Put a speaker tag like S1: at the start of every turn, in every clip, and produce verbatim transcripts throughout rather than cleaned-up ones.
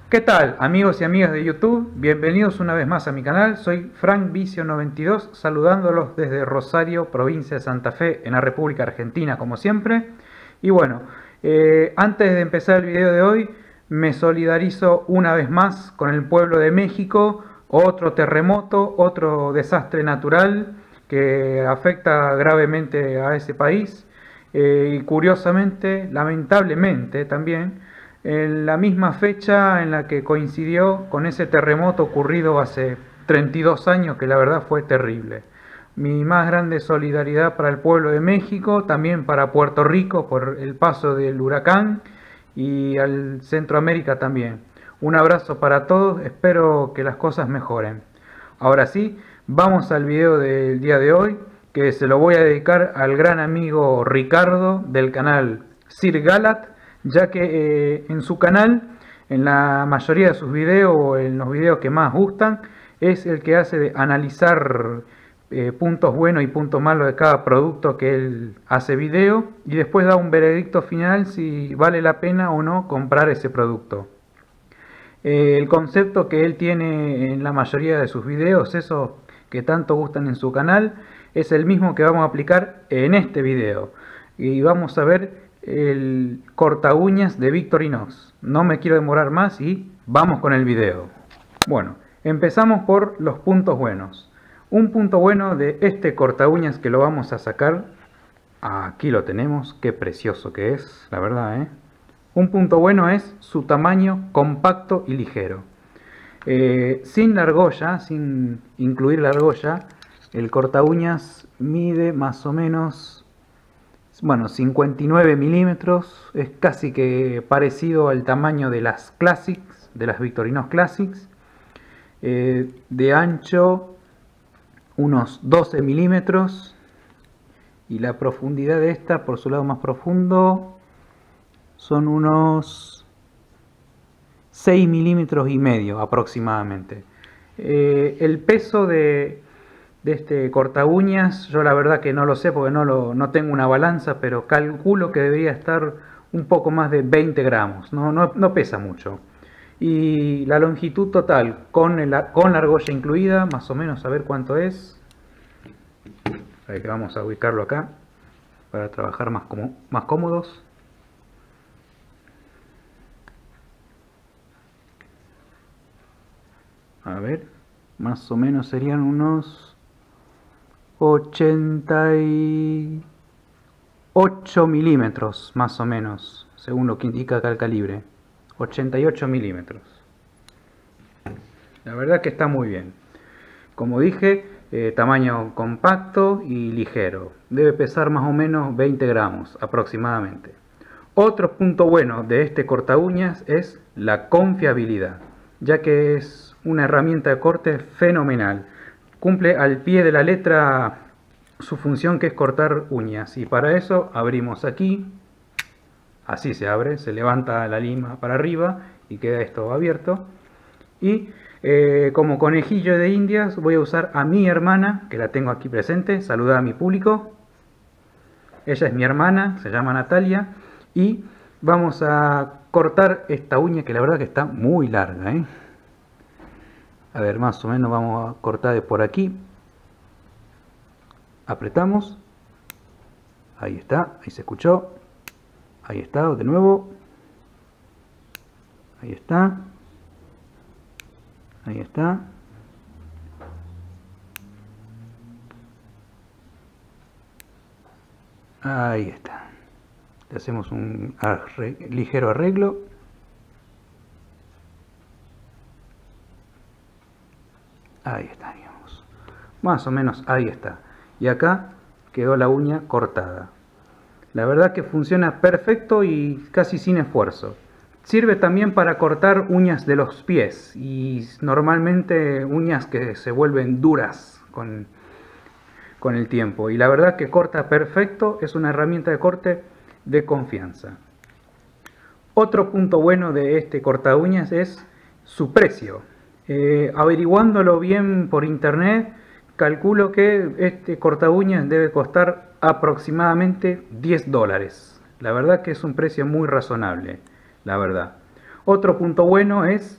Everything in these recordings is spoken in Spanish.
S1: ¿Qué tal, amigos y amigas de YouTube? Bienvenidos una vez más a mi canal. Soy Frank Vicio noventa y dos, saludándolos desde Rosario, provincia de Santa Fe, en la República Argentina, como siempre. Y bueno, eh, antes de empezar el video de hoy, me solidarizo una vez más con el pueblo de México. Otro terremoto, otro desastre natural que afecta gravemente a ese país. Eh, y curiosamente, lamentablemente también, en la misma fecha en la que coincidió con ese terremoto ocurrido hace treinta y dos años, que la verdad fue terrible. Mi más grande solidaridad para el pueblo de México, también para Puerto Rico por el paso del huracán y al Centroamérica también. Un abrazo para todos, espero que las cosas mejoren. Ahora sí, vamos al video del día de hoy, que se lo voy a dedicar al gran amigo Ricardo del canal Sir Galat, ya que eh, en su canal, en la mayoría de sus videos o en los videos que más gustan, es el que hace de analizar eh, puntos buenos y puntos malos de cada producto que él hace video, y después da un veredicto final si vale la pena o no comprar ese producto. Eh, el concepto que él tiene en la mayoría de sus videos, esos que tanto gustan en su canal, es el mismo que vamos a aplicar en este video. Y vamos a ver el corta uñas de Victorinox. No me quiero demorar más y vamos con el video. Bueno, empezamos por los puntos buenos. Un punto bueno de este corta uñas que lo vamos a sacar, aquí lo tenemos, qué precioso que es, la verdad, ¿eh? Un punto bueno es su tamaño compacto y ligero. Eh, sin la argolla, sin incluir la argolla, el corta uñas mide más o menos, bueno, cincuenta y nueve milímetros. Es casi que parecido al tamaño de las Classics, de las Victorinox Classics. Eh, de ancho unos doce milímetros, y la profundidad de esta, por su lado más profundo, son unos seis milímetros y medio aproximadamente. Eh, el peso de, de este corta uñas, yo la verdad que no lo sé porque no, lo, no tengo una balanza, pero calculo que debería estar un poco más de veinte gramos, no, no, no pesa mucho. Y la longitud total con, el, con la argolla incluida, más o menos, a ver cuánto es. A ver, que vamos a ubicarlo acá para trabajar más, como, más cómodos. A ver, más o menos serían unos ochenta y ocho milímetros, más o menos, según lo que indica acá el calibre. ochenta y ocho milímetros. La verdad que está muy bien. Como dije, eh, tamaño compacto y ligero. Debe pesar más o menos veinte gramos aproximadamente. Otro punto bueno de este corta uñas es la confiabilidad, ya que es una herramienta de corte fenomenal. Cumple al pie de la letra su función, que es cortar uñas, y para eso abrimos aquí, así se abre, se levanta la lima para arriba y queda esto abierto. Y eh, como conejillo de indias voy a usar a mi hermana, que la tengo aquí presente. Saluda a mi público. Ella es mi hermana, se llama Natalia, y vamos a cortar esta uña que la verdad que está muy larga, ¿eh? A ver, más o menos vamos a cortar de por aquí. Apretamos. Ahí está, ahí se escuchó. Ahí está, de nuevo. Ahí está. Ahí está. Ahí está. Le hacemos un arreglo, ligero arreglo. Ahí está, digamos. Más o menos ahí está. Y acá quedó la uña cortada. La verdad que funciona perfecto y casi sin esfuerzo. Sirve también para cortar uñas de los pies, y normalmente uñas que se vuelven duras con, con el tiempo. Y la verdad que corta perfecto, es una herramienta de corte de confianza. Otro punto bueno de este corta uñas es su precio. Eh, averiguándolo bien por internet, calculo que este corta uñas debe costar aproximadamente diez dólares. La verdad que es un precio muy razonable, la verdad. Otro punto bueno es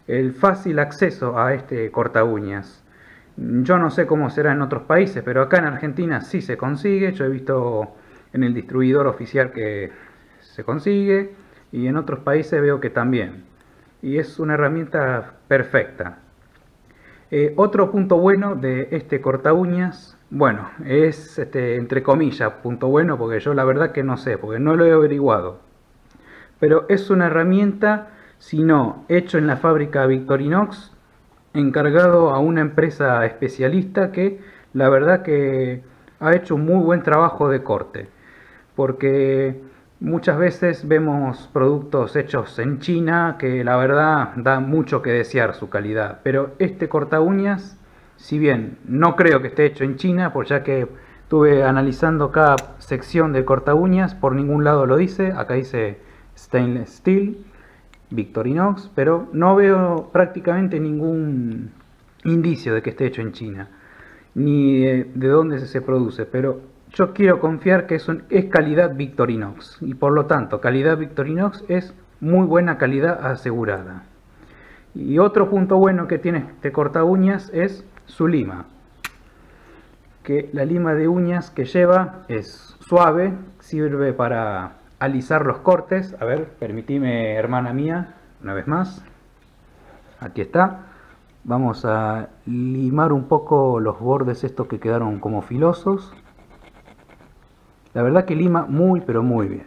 S1: el fácil acceso a este corta uñas. Yo no sé cómo será en otros países, pero acá en Argentina sí se consigue. Yo he visto en el distribuidor oficial que se consigue y en otros países veo que también. Y es una herramienta perfecta. Eh, otro punto bueno de este corta uñas, bueno, es este, entre comillas punto bueno, porque yo la verdad que no sé, porque no lo he averiguado. Pero es una herramienta, si no, hecho en la fábrica Victorinox, encargado a una empresa especialista que la verdad que ha hecho un muy buen trabajo de corte. Porque muchas veces vemos productos hechos en China que la verdad da mucho que desear su calidad. Pero este corta uñas, si bien no creo que esté hecho en China, por ya que estuve analizando cada sección del corta uñas, por ningún lado lo dice. Acá dice Stainless Steel, Victorinox, pero no veo prácticamente ningún indicio de que esté hecho en China, ni de, de dónde se produce, pero yo quiero confiar que es, un, es calidad Victorinox, y por lo tanto calidad Victorinox es muy buena calidad asegurada. Y otro punto bueno que tiene este corta uñas es su lima, que la lima de uñas que lleva es suave, sirve para alisar los cortes. A ver, permitime, hermana mía, una vez más. Aquí está. Vamos a limar un poco los bordes estos que quedaron como filosos. La verdad que lima muy pero muy bien.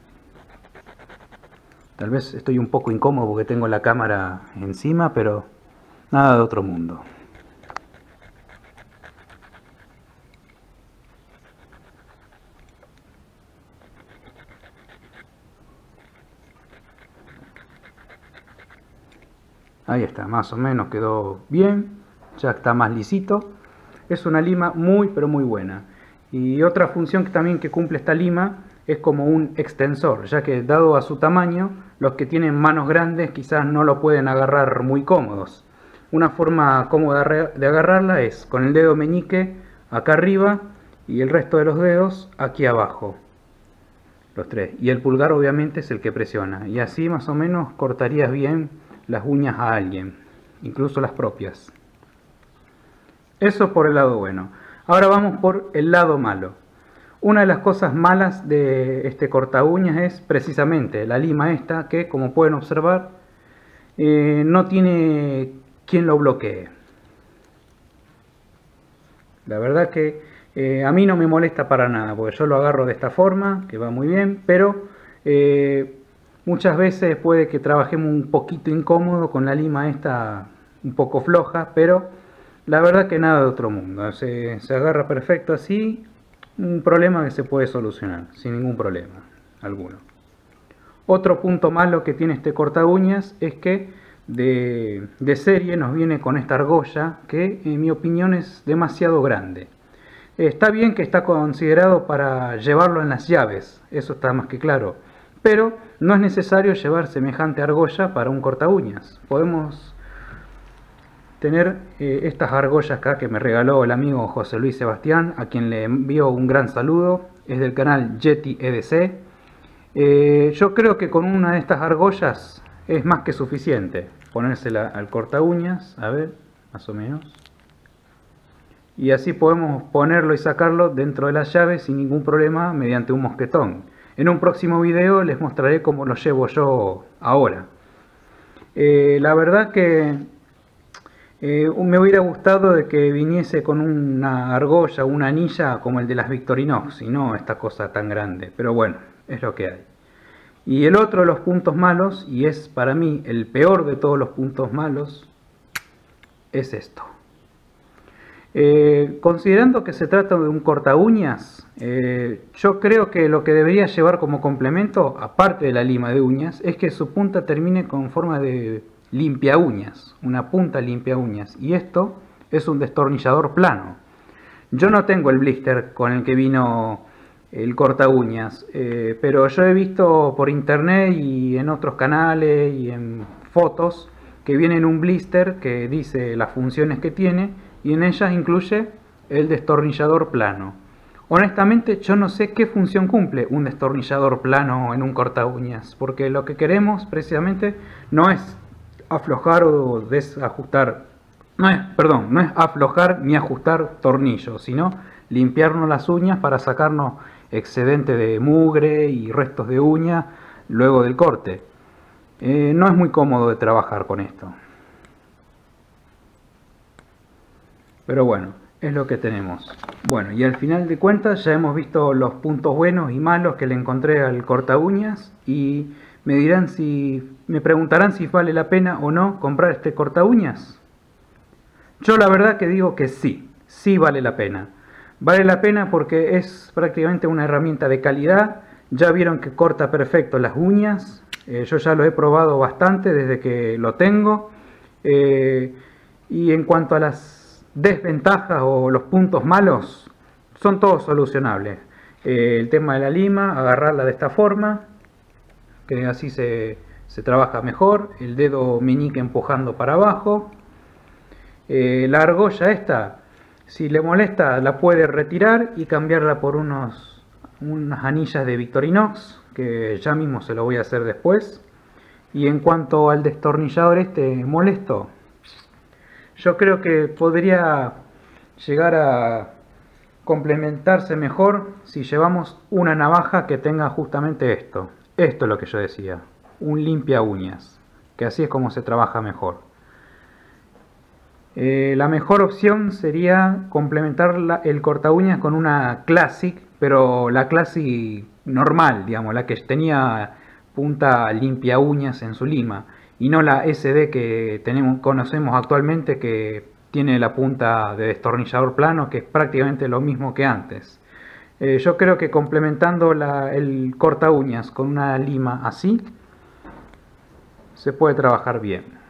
S1: Tal vez estoy un poco incómodo porque tengo la cámara encima, pero nada de otro mundo. Ahí está, más o menos quedó bien, ya está más lisito. Es una lima muy pero muy buena. Y otra función que también que cumple esta lima es como un extensor, ya que dado a su tamaño, los que tienen manos grandes quizás no lo pueden agarrar muy cómodos. Una forma cómoda de agarrarla es con el dedo meñique acá arriba y el resto de los dedos aquí abajo. Los tres. Y el pulgar obviamente es el que presiona. Y así más o menos cortarías bien las uñas a alguien, incluso las propias. Eso por el lado bueno. Ahora vamos por el lado malo. Una de las cosas malas de este corta uñas es precisamente la lima esta, que como pueden observar eh, no tiene quien lo bloquee. La verdad que eh, a mí no me molesta para nada, porque yo lo agarro de esta forma, que va muy bien, pero eh, muchas veces puede que trabajemos un poquito incómodo con la lima esta un poco floja, pero la verdad que nada de otro mundo. Se, se agarra perfecto así, un problema que se puede solucionar sin ningún problema alguno. Otro punto malo que tiene este corta uñas es que de, de serie nos viene con esta argolla que en mi opinión es demasiado grande. Está bien que está considerado para llevarlo en las llaves, eso está más que claro. Pero no es necesario llevar semejante argolla para un corta uñas. Podemos tener eh, estas argollas acá que me regaló el amigo José Luis Sebastián, a quien le envío un gran saludo. Es del canal Yeti E D C. Eh, yo creo que con una de estas argollas es más que suficiente. Ponérsela al corta uñas, a ver, más o menos. Y así podemos ponerlo y sacarlo dentro de las llaves sin ningún problema mediante un mosquetón. En un próximo video les mostraré cómo lo llevo yo ahora. Eh, la verdad que eh, me hubiera gustado de que viniese con una argolla, una anilla como el de las Victorinox, y no esta cosa tan grande. Pero bueno, es lo que hay. Y el otro de los puntos malos, y es para mí el peor de todos los puntos malos, es esto. Eh, considerando que se trata de un corta uñas, eh, yo creo que lo que debería llevar como complemento, aparte de la lima de uñas, es que su punta termine con forma de limpia uñas, una punta limpia uñas, y esto es un destornillador plano. Yo no tengo el blister con el que vino el corta uñas, eh, pero yo he visto por internet y en otros canales y en fotos que viene en un blister que dice las funciones que tiene, y en ellas incluye el destornillador plano. Honestamente yo no sé qué función cumple un destornillador plano en un corta uñas, porque lo que queremos precisamente no es aflojar o desajustar, no es, perdón, no es aflojar ni ajustar tornillos, sino limpiarnos las uñas para sacarnos excedente de mugre y restos de uña luego del corte. Eh, no es muy cómodo de trabajar con esto, pero bueno, es lo que tenemos. Bueno, y al final de cuentas ya hemos visto los puntos buenos y malos que le encontré al corta uñas, y me dirán si me preguntarán si vale la pena o no comprar este corta uñas. Yo la verdad que digo que sí, sí vale la pena. Vale la pena porque es prácticamente una herramienta de calidad. Ya vieron que corta perfecto las uñas. Eh, yo ya lo he probado bastante desde que lo tengo. Eh, y en cuanto a las desventajas o los puntos malos, son todos solucionables. Eh, el tema de la lima, agarrarla de esta forma, que así se, se trabaja mejor. El dedo meñique empujando para abajo. Eh, la argolla esta, si le molesta, la puede retirar y cambiarla por unos, unas anillas de Victorinox, que ya mismo se lo voy a hacer después. Y en cuanto al destornillador este molesto, yo creo que podría llegar a complementarse mejor si llevamos una navaja que tenga justamente esto. Esto es lo que yo decía, un limpia uñas, que así es como se trabaja mejor. Eh, la mejor opción sería complementar la, el corta uñas con una Classic, pero la Classic normal, digamos, la que tenía punta limpia uñas en su lima, y no la S D que tenemos, conocemos actualmente, que tiene la punta de destornillador plano, que es prácticamente lo mismo que antes. Eh, yo creo que complementando la, el corta uñas con una lima así, se puede trabajar bien.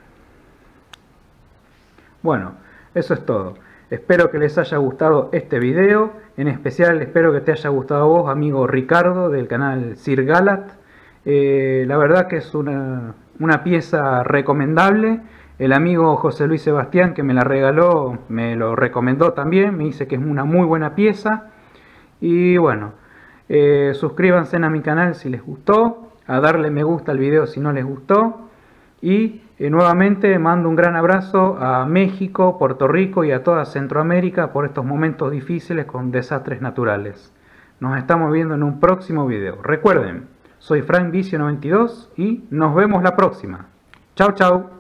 S1: Bueno, eso es todo. Espero que les haya gustado este video. En especial espero que te haya gustado a vos, amigo Ricardo, del canal Sir Galat. Eh, la verdad que es una, una pieza recomendable. El amigo José Luis Sebastián, que me la regaló, me lo recomendó también. Me dice que es una muy buena pieza. Y bueno, eh, suscríbanse a mi canal si les gustó. A darle me gusta al video si no les gustó. Y eh, nuevamente mando un gran abrazo a México, Puerto Rico y a toda Centroamérica por estos momentos difíciles con desastres naturales. Nos estamos viendo en un próximo video. Recuerden, soy Frank Vicio noventa y dos y nos vemos la próxima. Chau, chau.